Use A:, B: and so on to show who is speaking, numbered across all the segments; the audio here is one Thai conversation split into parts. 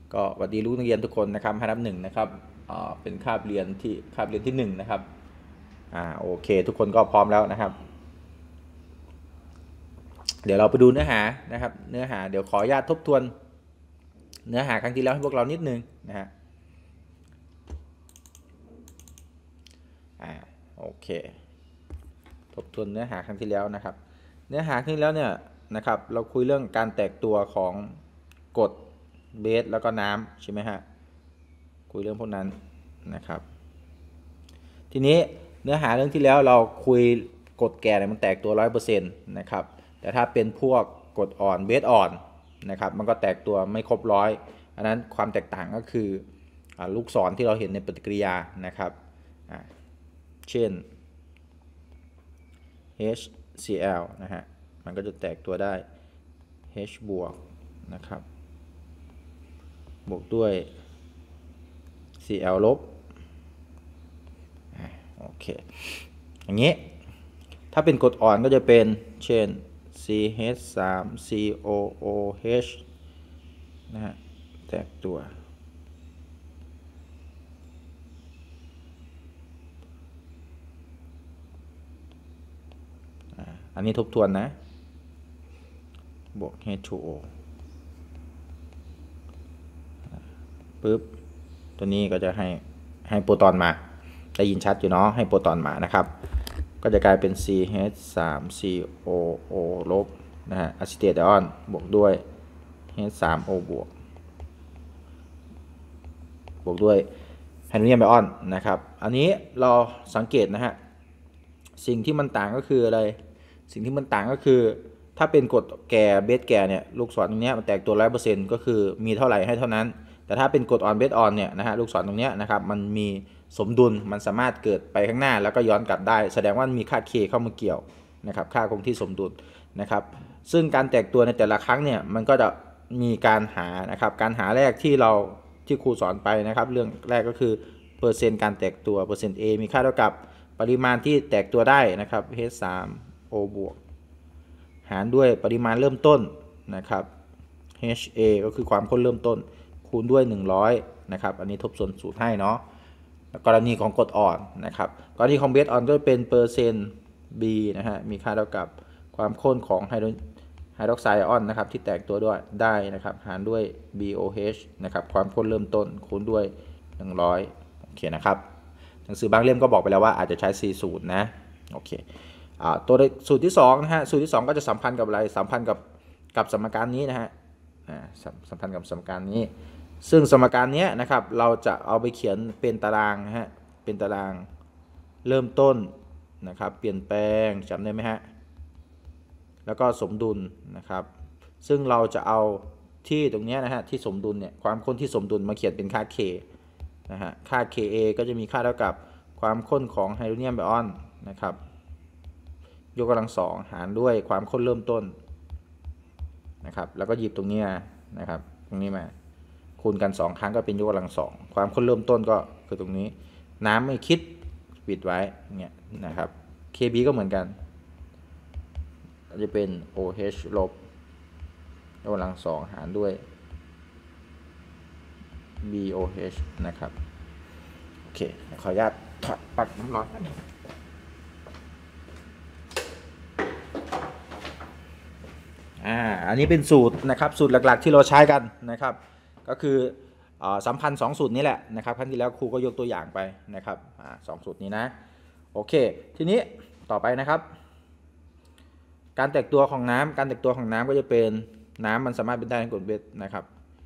A: ก็สวัสดีลูกนักเรียนทุกคนนะครับให้นับหนึ่งนะครับเป็นคาบเรียนที่1นะครับโอเคทุกคนก็พร้อมแล้วนะครับเดี๋ยวเราไปดูเนื้อหานะครับเนื้อหาเดี๋ยวขออนุญาตทบทวนเนื้อหาครั้งที่แล้วให้พวกเรานิดนึงนะฮะโอเคทบทวนเนื้อหาครั้งที่แล้วนะครับเนื้อหาครั้งที่แล้วเนี่ยนะครับเราคุยเรื่องการแตกตัวของกรดเบสแล้วก็น้ำใช่ไหมฮะคุยเรื่องพวกนั้นนะครับทีนี้เนื้อหาเรื่องที่แล้วเราคุยกรดแก่เนี่ยมันแตกตัว 100% นะครับแต่ถ้าเป็นพวกกรดอ่อนเบสอ่อนนะครับมันก็แตกตัวไม่ครบร้อยอันนั้นความแตกต่างก็คือลูกศรที่เราเห็นในปฏิกิริยานะครับเช่น HCl นะฮะมันก็จะแตกตัวได้ H บวกนะครับบวกด้วย Cl ลบโอเคอย่างนี้ถ้าเป็นกรดอ่อนก็จะเป็นเช่น CH3COOH นะฮะแตกตัวอันนี้ทบทวนนะบวก H2O ปึ๊บตัวนี้ก็จะให้โปรตอนมาได้ยินชัดอยู่เนาะให้โปรตอนมานะครับก็จะกลายเป็น CH3COO ลบนะฮะอะซิเตตไอออนบวกด้วย H3O บวกด้วยไฮโดรเนียมไอออนนะครับอันนี้เราสังเกตนะฮะสิ่งที่มันต่างก็คืออะไรสิ่งที่มันต่างก็คือถ้าเป็นกรดแก่เบสแก่เนี่ยลูกศรตรงนี้มันแตกตัว 100% ก็คือมีเท่าไหร่ให้เท่านั้นแต่ถ้าเป็นกรดอ่อนเบสอ่อนเนี่ยนะฮะลูกศรตรงนี้นะครับมันมีสมดุลมันสามารถเกิดไปข้างหน้าแล้วก็ย้อนกลับได้แสดงว่ามีค่า K เข้ามาเกี่ยวนะครับค่าคงที่สมดุลนะครับซึ่งการแตกตัวในแต่ละครั้งเนี่ยมันก็จะมีการหานะครับการหาแรกที่ครูสอนไปนะครับเรื่องแรกก็คือเปอร์เซ็นต์การแตกตัวเปอร์เซ็นต์ A มีค่าเท่ากับปริมาณที่แตกตัวได้นะครับ H3O บวกหารด้วยปริมาณเริ่มต้นนะครับ HA ก็คือความข้นเริ่มต้นคูณด้วย100นะครับอันนี้ทบส่วนสูตรให้เนาะกรณีของกรดอ่อนนะครับกรณีของเบสอ่อนก็เป็นเปอร์เซ็นต์ B นะฮะมีค่าเท่ากับความข้นของไฮดรอกไซด์ไอออนนะครับที่แตกตัวด้วยได้นะครับหารด้วย BOH นะครับความข้นเริ่มต้นคูณด้วย100โอเคนะครับหนังสือบางเล่มก็บอกไปแล้วว่าอาจจะใช้4สูตรนะโอเคตัวสูตรที่2นะฮะสูตรที่2ก็จะสัมพันธ์กับอะไรสัมพันธ์กับสมการนี้นะฮะสัมพันธ์กับสมการนี้ซึ่งสมการนี้นะครับเราจะเอาไปเขียนเป็นตารางนะฮะเป็นตารางเริ่มต้นนะครับเปลี่ยนแปลงจำได้ไหมฮะแล้วก็สมดุลนะครับซึ่งเราจะเอาที่ตรงนี้นะฮะที่สมดุลเนี่ยความข้นที่สมดุลมาเขียนเป็นค่า K นะฮะค่า Ka ก็จะมีค่าเท่ากับความข้นของไฮโดรเนียมไอออนนะครับยกกำลัง2หารด้วยความข้นเริ่มต้นนะครับแล้วก็หยิบตรงนี้นะครับตรงนี้มาคูณกัน2ครั้งก็เป็นยกกำลัง2ความข้นเริ่มต้นก็คือตรงนี้น้ำไม่คิดปิดไว้เนี่ยนะครับ Kb ก็เหมือนกันจะเป็น OH ลบยกกำลัง2หารด้วย BOH นะครับโอเคขออนุญาตถอดปลั๊กน้ำร้อนอันนี้เป็นสูตรนะครับสูตรหลักๆที่เราใช้กันนะครับก็คือสัมพันธ์2สูตรนี้แหละนะครับครั้งที่แล้วครูก็ยกตัวอย่างไปนะครับ2สูตรนี้นะโอเคทีนี้ต่อไปนะครับการแตกตัวของน้ำก็จะเป็นน้ำมันสามารถเป็นได้ทั้งกรดเบสนะครับ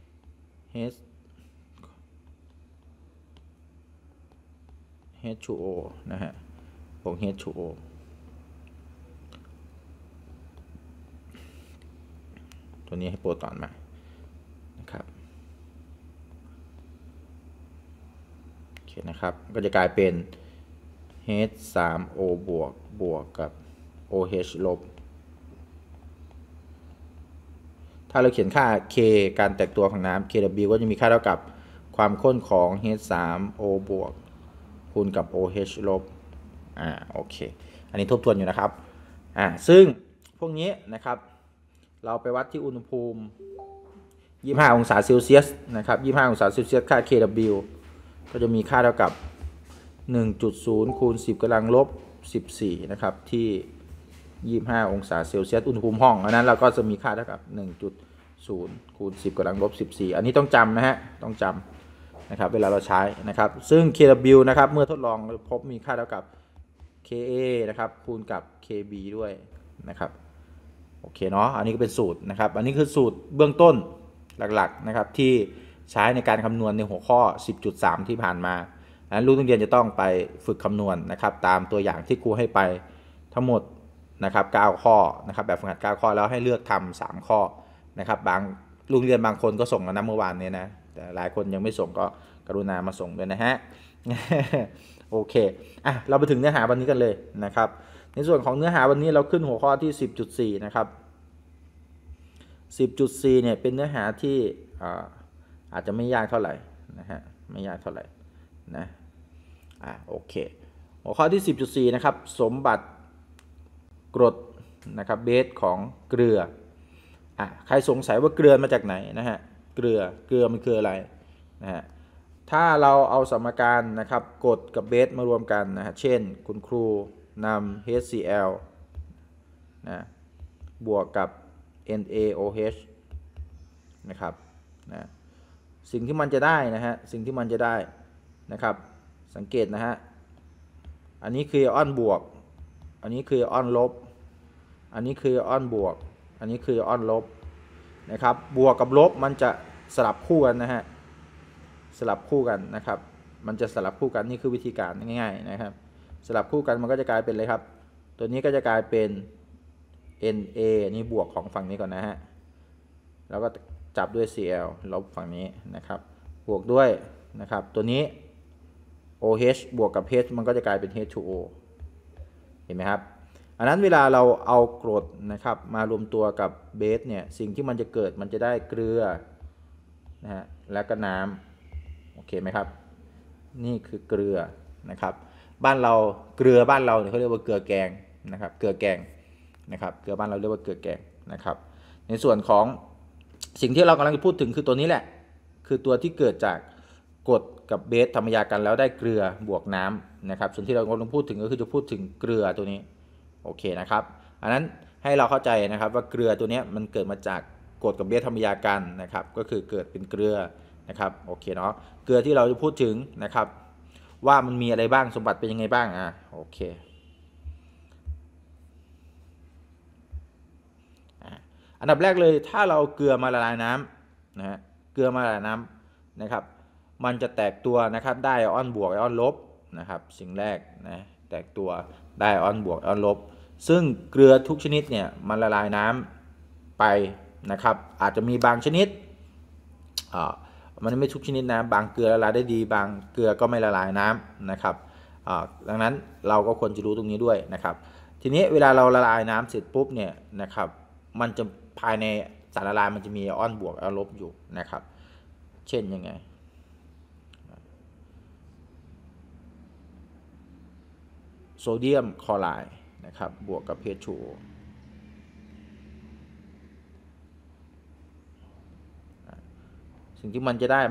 A: H2O นะฮะบวก H2O ตัวนี้ให้โปรตอนมานะครับโอเคนะครับก็จะกลายเป็น H3O บวกกับ OH ลบถ้าเราเขียนค่า K การแตกตัวของน้ำ KW ก็จะมีค่าเท่ากับความข้นของ H3O บวกคูณกับ OH ลบโอเคอันนี้ทบทวนอยู่นะครับซึ่งพวกนี้นะครับเราไปวัดที่อุณหภูมิ 25องศาเซลเซียสนะครับ25องศาเซลเซียสค่า kW ก็จะมีค่าเท่ากับ 1.0 คูณ 10 กำลังลบ 14นะครับที่25องศาเซลเซียสอุณหภูมิห้องอันนั้นเราก็จะมีค่าเท่ากับ 1.0 คูณ 10 กำลังลบ 14อันนี้ต้องจำนะฮะต้องจำนะครับเวลาเราใช้นะครับซึ่ง kW นะครับเมื่อทดลองพบมีค่าเท่ากับ ka นะครับคูณกับ kb ด้วยนะครับโอเคเนาะอันนี้ก็เป็นสูตรนะครับอันนี้คือสูตรเบื้องต้นหลักๆนะครับที่ใช้ในการคำนวณในหัวข้อ 10.3 ที่ผ่านมาอันนั้นลูกนักเรียนจะต้องไปฝึกคำนวณนะครับตามตัวอย่างที่ครูให้ไปทั้งหมดนะครับ9ข้อนะครับแบบฝึกหัด9ข้อแล้วให้เลือกทำ3ข้อนะครับบางลูกเรียนบางคนก็ส่งกันนะเมื่อวานนี้นะแต่หลายคนยังไม่ส่งก็กรุณามาส่งด้วยนะฮะ โอเคอ่ะเราไปถึงเนื้อหาวันนี้กันเลยนะครับในส่วนของเนื้อหาวันนี้เราขึ้นหัวข้อที่ 10.4 นะครับ 10.4 เนี่ยเป็นเนื้อหาที่อาจจะไม่ยากเท่าไหร่นะฮะไม่ยากเท่าไหร่นะโอเคหัวข้อที่ 10.4 นะครับสมบัติกรดนะครับเบสของเกลือใครสงสัยว่าเกลือมาจากไหนนะฮะเกลือมันคืออะไรนะฮะถ้าเราเอาสมการนะครับกรดกับเบสมารวมกันนะฮะเช่นคุณครูนำ HCl นะบวกกับ NaOH นะครับนะสิ่งที่มันจะได้นะฮะสิ่งที่มันจะได้นะครับสังเกตนะฮะอันนี้คือออนบวกอันนี้คือออนลบอันนี้คือออนบวกอันนี้คือออนลบนะครับบวกกับลบมันจะสลับคู่กันนะฮะสลับคู่กันนะครับมันจะสลับคู่กันนี่คือวิธีการง่ายๆนะครับสลับคู่กันมันก็จะกลายเป็นเลยครับตัวนี้ก็จะกลายเป็น Na นี่บวกของฝั่งนี้ก่อนนะฮะแล้วก็จับด้วย Cl ลบฝั่งนี้นะครับบวกด้วยนะครับตัวนี้ OH บวกกับ H มันก็จะกลายเป็น H2O เห็นไหมครับอันนั้นเวลาเราเอากรดนะครับมารวมตัวกับเบสเนี่ยสิ่งที่มันจะเกิดมันจะได้เกลือนะฮะและก็น้ำโอเคไหมครับนี่คือเกลือนะครับบ้านเราเกลือบ้านเราเนี่ยเขาเรียกว่าเกลือแกงนะครับเกลือแกงนะครับเกลือบ้านเราเรียกว่าเกลือแกงนะครับในส่วนของสิ่งที่เรากำลังจะพูดถึงคือตัวนี้แหละคือตัวที่เกิดจากกรดกับเบสทำยากันแล้วได้เกลือบวกน้ำนะครับส่วนที่เรากำลังพูดถึงก็คือจะพูดถึงเกลือตัวนี้โอเคนะครับอันนั้นให้เราเข้าใจนะครับว่าเกลือตัวนี้มันเกิดมาจากกรดกับเบสทำยากันนะครับก็คือเกิดเป็นเกลือนะครับโอเคเนาะเกลือที่เราจะพูดถึงนะครับว่ามันมีอะไรบ้างสมบัติเป็นยังไงบ้างโอเคอันดับแรกเลยถ้าเราเกลือมาละลายน้ำนะฮะเกลือมาละลายน้ำนะครับมันจะแตกตัวนะครับได้ไอออนบวกไอออนลบนะครับสิ่งแรกนะแตกตัวได้ไอออนบวกไอออนลบซึ่งเกลือทุกชนิดเนี่ยมันละลายน้ำไปนะครับอาจจะมีบางชนิดมันไม่ทุกชนิดนะบางเกลือละลายได้ดีบางเกลือก็ไม่ละลายน้ำนะครับดังนั้นเราก็ควรจะรู้ตรงนี้ด้วยนะครับทีนี้เวลาเราละลายน้ำเสร็จปุ๊บเนี่ยนะครับมันจะภายในสารละลายมันจะมีไอออนบวกไอออนลบอยู่นะครับเช่นยังไงโซเดียมคลอไรด์นะครับบวกกับ H2O สิ่งที่มันจะได้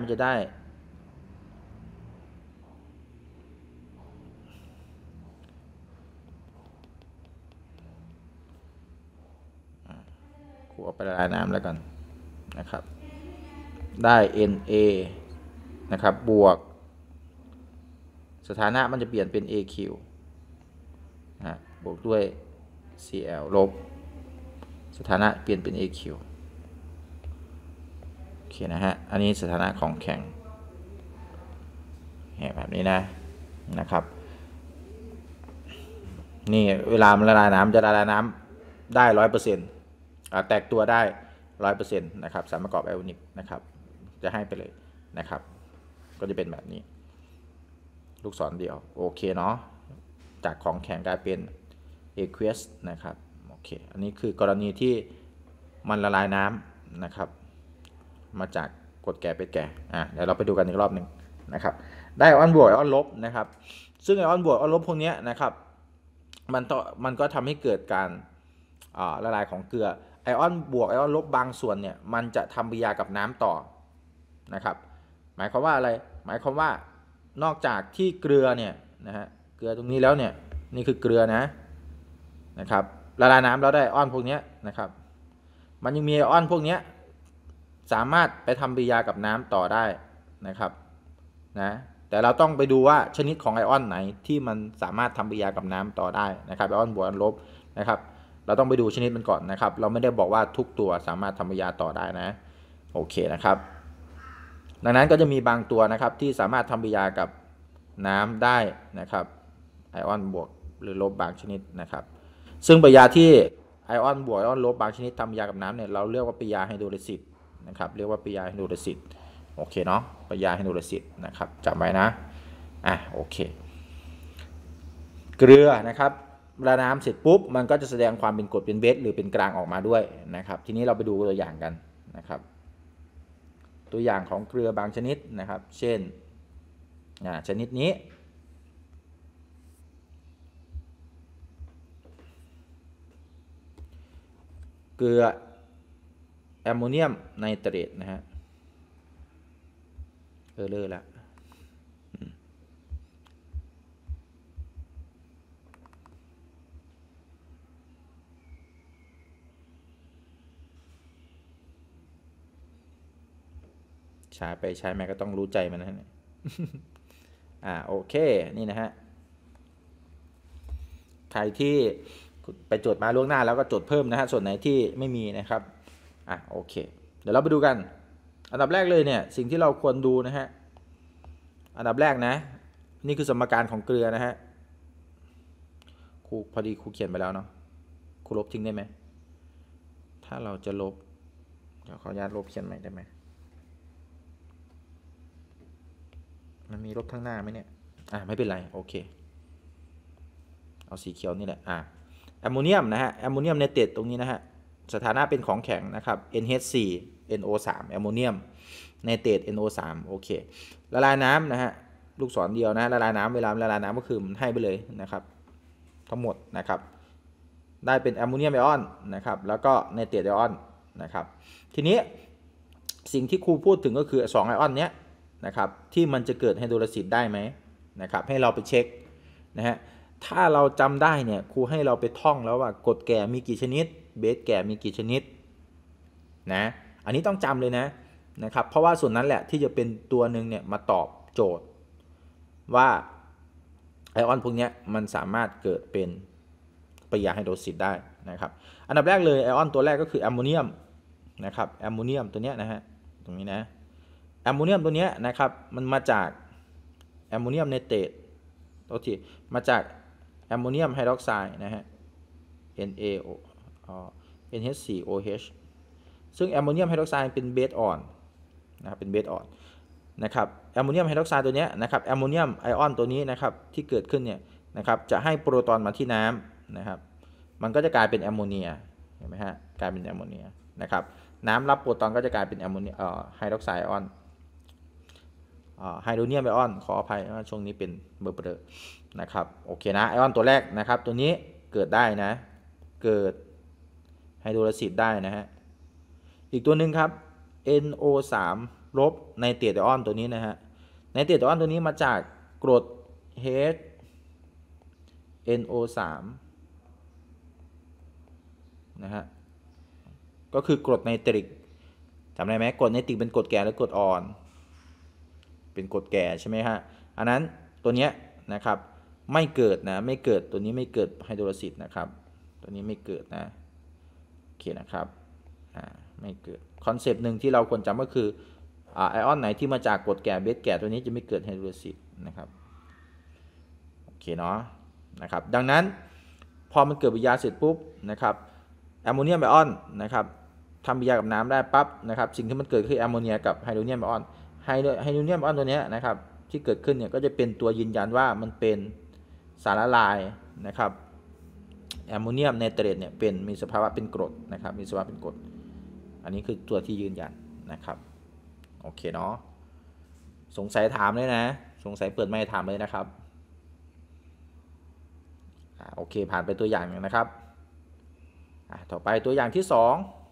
A: ครูเอาไปละลายน้ำแล้วกันนะครับได้ Na นะครับบวกสถานะมันจะเปลี่ยนเป็น Aq บวกด้วย Cl ลบสถานะเปลี่ยนเป็น Aq โอเคนะฮะอันนี้สถานะของแข็งแบบนี้นะครับนี่เวลามันละลายน้ำจะละลายน้ำได้ 100%แตกตัวได้ 100% นะครับสารประกอบไอโอนิกนะครับจะให้ไปเลยนะครับก็จะเป็นแบบนี้ลูกศรเดียวโอเคเนาะจากของแข็งกลายเป็น aqueous นะครับโอเคอันนี้คือกรณีที่มันละลายน้ำนะครับมาจากกรดแก่เป็นแก่เดี๋ยวเราไปดูกันอีกรอบหนึ่งนะครับได้ไอออนบวกไอออนลบนะครับซึ่งไอออนบวกไอออนลบพวกนี้นะครับมันก็ทำให้เกิดการละลายของเกลือไอออนบวกไอออนลบบางส่วนเนี่ยมันจะทำปฏิกิริยากับน้ำต่อนะครับหมายความว่าอะไรหมายความว่านอกจากที่เกลือเนี่ยนะฮะเกลือตรงนี้แล้วเนี่ยนี่คือเกลือนะครับละลายน้ำแล้วได้ไอออนพวกนี้นะครับมันยังมีไอออนพวกนี้สามารถไปทำปฏิกิริยากับน้ำต่อได้นะครับนะแต่เราต้องไปดูว่าชนิดของไอออนไหนที่มันสามารถทำปฏิกิริยากับน้ำต่อได้นะครับไอออนบวกไอออนลบนะครับเราต้องไปดูชนิดมันก่อนนะครับเราไม่ได้บอกว่าทุกตัวสามารถทำปฏิกิริยาต่อได้นะโอเคนะครับดังนั้นก็จะมีบางตัวนะครับที่สามารถทำปฏิกิริยากับน้ำได้นะครับไอออนบวกหรือลบบางชนิดนะครับซึ่งปฏิกิริยาที่ไอออนบวกไอออนลบบางชนิดทำปฏิกิริยากับน้ำเนี่ยเราเรียกว่าปฏิกิริยาไฮโดรลิซิสนะครับเรียกว่าปฏิกิริยาไฮโดรลิซิสโอเคเนาะปฏิกิริยาไฮโดรลิซิสนะครับจำไว้นะโอเคเกลือนะครับละน้ำเสร็จปุ๊บมันก็จะแสดงความเป็นกรดเป็นเบสหรือเป็นกลางออกมาด้วยนะครับทีนี้เราไปดูตัวอย่างกันนะครับตัวอย่างของเกลือบางชนิดนะครับเช่นชนิดนี้เกลือแอมโมเนียมไนเตรตนะฮะเลิกแล้วใช้ไปใช้มาก็ต้องรู้ใจมันนะโอเคนี่นะฮะใครที่ไปจดมาล่วงหน้าแล้วก็จดเพิ่มนะฮะส่วนไหนที่ไม่มีนะครับโอเคเดี๋ยวเราไปดูกันอันดับแรกเลยเนี่ยสิ่งที่เราควรดูนะฮะอันดับแรกนะนี่คือสมการของเกลือนะฮะครูพอดีครูเขียนไปแล้วเนาะครูลบทิ้งได้ไหมถ้าเราจะลบเดี๋ยวขออนุญาตลบเขียนใหม่ได้ไหมมันมีลบข้างหน้าไหมเนี่ยไม่เป็นไรโอเคเอาสีเขียวนี่แหละแอมโมเนียมนะฮะแอมโมเนียมไนเตรตตรงนี้นะฮะสถานะเป็นของแข็งนะครับ NH4 NO3 แอมโมเนียมไนเตรต NO3 โอเคละลายน้ำนะฮะลูกศรเดียวนะละลายน้ำเวลาละลายน้ำก็คือมันให้ไปเลยนะครับทั้งหมดนะครับได้เป็นแอมโมเนียมไอออนนะครับแล้วก็ไนเตรตไอออนนะครับทีนี้สิ่งที่ครูพูดถึงก็คือ2ไอออนเนี้ยนะครับที่มันจะเกิดไฮโดรลิซิสได้ไหมนะครับให้เราไปเช็คนะฮะถ้าเราจำได้เนี่ยครูให้เราไปท่องแล้วว่ากรดแก่มีกี่ชนิดเบสแก่มีกี่ชนิดนะอันนี้ต้องจำเลยนะครับเพราะว่าส่วนนั้นแหละที่จะเป็นตัวหนึ่งเนี่ยมาตอบโจทย์ว่าไอออนพวกนี้มันสามารถเกิดเป็นปฏิกิริยาไฮโดรลิซิสได้นะครับอันดับแรกเลยไอออนตัวแรกก็คือแอมโมเนียมนะครับแอมโมเนียมตัวนี้นะฮะตรงนี้นะแอมโมเนียมตัวนี้นะครับมันมาจากแอมโมเนียมไนเตรตตัวที่มาจากแอมโมเนียมไฮดรอกไซด์นะฮะ NHCOH ซึ่งแอมโมเนียมไฮดรอกไซด์เป็นเบสอ่อนนะครับเป็นเบสอ่อนนะครับแอมโมเนียมไฮดรอกไซด์ตัวนี้นะครับแอมโมเนียมไอออนตัวนี้นะครับที่เกิดขึ้นเนี่ยนะครับจะให้โปรตอนมาที่น้ำนะครับมันก็จะกลายเป็นแอมโมเนียเห็นไหมฮะกลายเป็นแอมโมเนียนะครับน้ำรับโปรตอนก็จะกลายเป็นแอมโมเนียไฮดรอกไซด์ไอออนไฮโดรเนียมไอออนขออภัยว่าช่วงนี้เป็นเบอร์นะครับโอเคนะไอออนตัวแรกนะครับตัวนี้เกิดได้นะเกิดไฮโดรลิซิสได้นะฮะอีกตัวหนึ่งครับ NO3 ลบไนเตรตไอออนตัวนี้นะฮะไนเตรตไอออนตัวนี้มาจากกรด NO3 นะฮะก็คือกรดไนตริกจำได้ไหมกรดไนตริกเป็นกรดแก่หรือกรดอ่อนเป็นกรดแก่ใช่ไหมฮะอันนั้นตัวนี้นะครับไม่เกิดนะไม่เกิดตัวนี้ไม่เกิดไฮโดรลิซิสนะครับตัวนี้ไม่เกิดนะโอเคนะครับไม่เกิดคอนเซปต์หนึ่งที่เราควรจำก็คือไอออนไหนที่มาจากกรดแก่เบสแก่ตัวนี้จะไม่เกิดไฮโดรลิซิสนะครับโอเคเนาะนะครับดังนั้นพอมันเกิดปฏิกิริยาเสร็จปุ๊บนะครับแอมโมเนียมไอออนนะครับทำปฏิกิริยากับน้ำได้ปั๊บนะครับสิ่งที่มันเกิดคือแอมโมเนียกับไฮโดรเนียมไอออนไฮโดรเนียมไอออนตัวนี้นะครับที่เกิดขึ้นเนี่ยก็จะเป็นตัวยืนยันว่ามันเป็นสารละลายนะครับแอมโมเนียมไนเตรตเนี่ยเป็นมีสภาวะเป็นกรดนะครับมีสภาวะเป็นกรดอันนี้คือตัวที่ยืนยันนะครับโอเคเนาะสงสัยถามเลยนะสงสัยเปิดไมค์ถามเลยนะครับโอเคผ่านไปตัวอย่างนึงนะครับต่อไปตัวอย่างที่2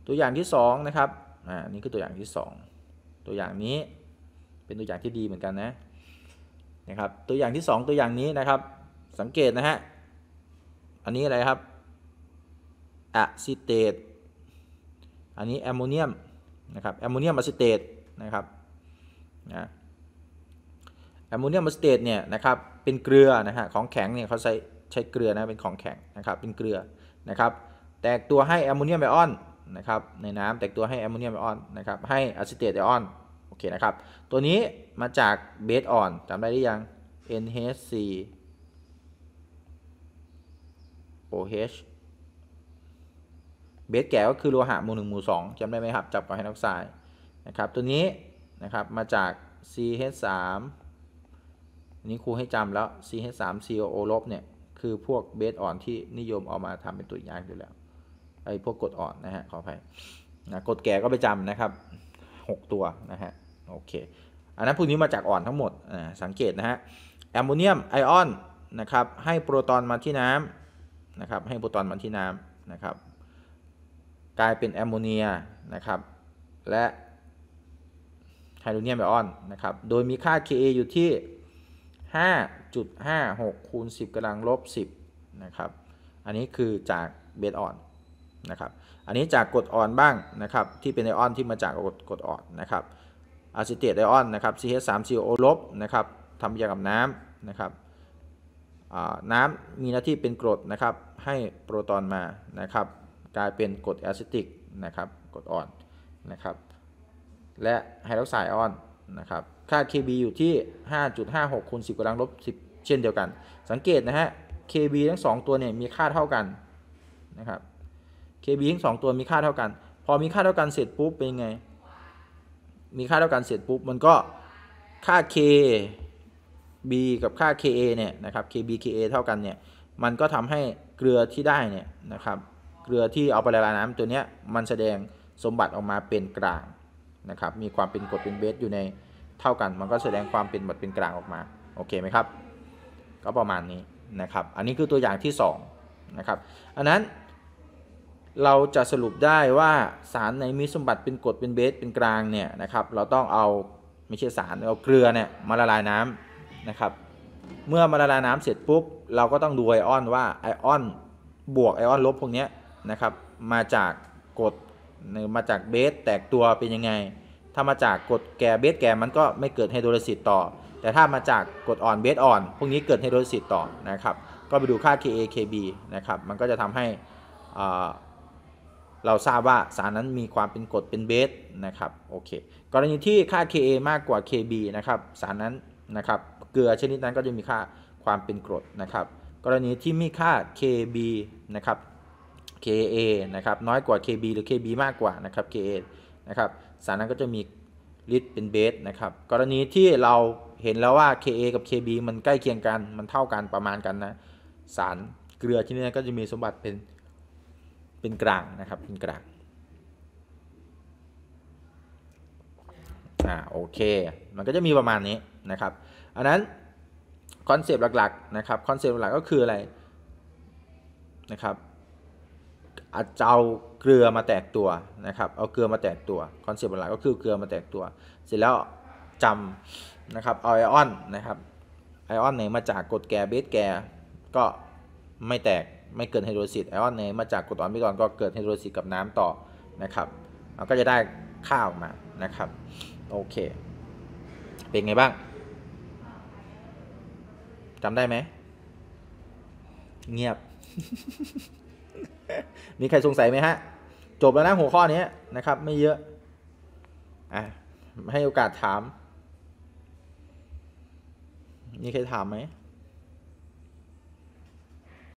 A: ตัวอย่างที่2นะครับนี่คือตัวอย่างที่2ตัวอย่างนี้เป็นตัวอย่างที่ดีเหมือนกันนะครับตัวอย่างที่2ตัวอย่างนี้นะครับสังเกตนะฮะอันนี้อะไรครับอะซิเตตอันนี้แอมโมเนียมนะครับแอมโมเนียมอะซิเตตนะครับแอมโมเนียมอะซิเตตเนี่ยนะครับเป็นเกลือนะฮะของแข็งเนี่ยเขาใช้เกลือนะเป็นของแข็งนะครับเป็นเกลือนะครับแตกตัวให้แอมโมเนียมไอออนนะครับในน้ำแตกตัวให้แอมโมเนียมไอออนนะครับให้อะซิเตตไอออนโอเคนะครับตัวนี้มาจากเบสอ่อนจำได้หรือยัง NH4 OH เบสแก่ก็คือโลหะหมู่1หมู่2จำได้ไหมครับจับกับไฮดรอกไซด์นะครับตัวนี้นะครับมาจาก CH3 อันนี้ครูให้จำแล้ว CH3COO ลบเนี่ยคือพวกเบสอ่อนที่นิยมเอามาทำเป็นตัวอย่างอยู่แล้วไอ้พวกกรดอ่อนนะฮะขออภัยกรดแก่ก็ไปจำนะครับ6ตัวนะฮะโอเคอันนั้นพวกนี้มาจากอ่อนทั้งหมดสังเกตนะฮะแอมโมเนียมไอออนนะครับให้โปรตอนมาที่น้ำนะครับให้โปรตอนมาที่น้ำนะครับกลายเป็นแอมโมเนียนะครับและไฮโดรเนียมไอออนนะครับโดยมีค่า Ka อยู่ที่ 5.56 คูณ 10 กำลังลบ 10นะครับอันนี้คือจากเบสอ่อนนะครับอันนี้จากกรดอ่อนบ้างนะครับที่เป็นไอออนที่มาจากกรดอ่อนนะครับอะซิเตตไอออนนะครับ CH3COO ลบนะครับทำปฏิกิริยากับน้ำนะครับน้ำมีหน้าที่เป็นกรดนะครับให้โปรตอนมานะครับกลายเป็นกรดแอซิติกนะครับกรดอ่อนนะครับและไฮดรอกไซด์ไอออนนะครับค่า Kb อยู่ที่ 5.56 คูณ 10 กำลังลบ 10เช่นเดียวกันสังเกตนะฮะ Kb ทั้ง2ตัวเนี่ยมีค่าเท่ากันนะครับ Kb ทั้ง2ตัวมีค่าเท่ากันพอมีค่าเท่ากันเสร็จปุ๊บเป็นไงมีค่าเท่ากันเสร็จปุ๊บมันก็ค่า Kb กับค่า Ka เนี่ยนะครับ Kb Ka เท่ากันเนี่ยมันก็ทำให้เกลือที่ได้เนี่ยนะครับเกลือที่เอาไปละลายน้ำตัวเนี้ยมันแสดงสมบัติออกมาเป็นกลางนะครับมีความเป็นกรดเป็นเบสอยู่ในเท่ากันมันก็แสดงความเป็นหมดเป็นกลางออกมาโอเคไหมครับก็ประมาณนี้นะครับอันนี้คือตัวอย่างที่2นะครับอันนั้นเราจะสรุปได้ว่าสารไหนมีสมบัติเป็นกรดเป็นเบสเป็นกลางเนี่ยนะครับเราต้องเอาไม่ใช่สารเอาเกลือเนี่ยมาละลายน้ำนะครับเมื่อมาละลายน้ำเสร็จปุ๊บเราก็ต้องดูไอออนว่าไอออนบวกไอออนลบพวกนี้นะครับมาจากกรดมาจากเบสแตกตัวเป็นยังไงถ้ามาจากกรดแก่เบสแก่มันก็ไม่เกิดไฮโดรลิซิสต่อแต่ถ้ามาจากกรดอ่อนเบสอ่อนพวกนี้เกิดไฮโดรลิซิสต่อนะครับก็ไปดูค่า Ka Kb นะครับมันก็จะทำให้เราทราบว่าสารนั้นมีความเป็นกรดเป็นเบสนะครับโอเคกรณีที่ค่า Ka มากกว่า Kb นะครับสารนั้นนะครับเกลือชนิดนั้นก็จะมีค่าความเป็นกรดนะครับกรณีที่มีค่า Kb นะครับ Ka นะครับน้อยกว่า Kb หรือ Kb มากกว่านะครับ Ka นะครับสารนั้นก็จะมีฤทธิ์เป็นเบสนะครับกรณีที่เราเห็นแล้วว่า Ka กับ Kb มันใกล้เคียงกันมันเท่ากันประมาณกันนะสารเกลือชนิดนั้นก็จะมีสมบัติเป็นกลางนะครับเป็นกลางโอเคมันก็จะมีประมาณนี้นะครับอันนั้นคอนเซปต์หลักๆนะครับคอนเซปต์หลักก็คืออะไรนะครับเอาเกลือมาแตกตัวนะครับเอาเกลือมาแตกตัวคอนเซปต์หลักก็คือเกลือมาแตกตัวเสร็จแล้วจำนะครับเอาไอออนนะครับไอออนไหนมาจากกรดแก่เบสแก่ก็ไม่แตกไม่เกิดไฮโดรลิซิสไอออนไหนมาจากกรดอ่อนเบสอ่อนก็เกิดไฮโดรลิซิสกับน้ำต่อนะครับเราก็จะได้ข้าวมานะครับโอเคเป็นไงบ้างจำได้ไหมเงียบ มีใครสงสัยไหมฮะจบแล้วนะหัวข้อนี้นะครับไม่เยอะให้โอกาสถามมีใครถามไหม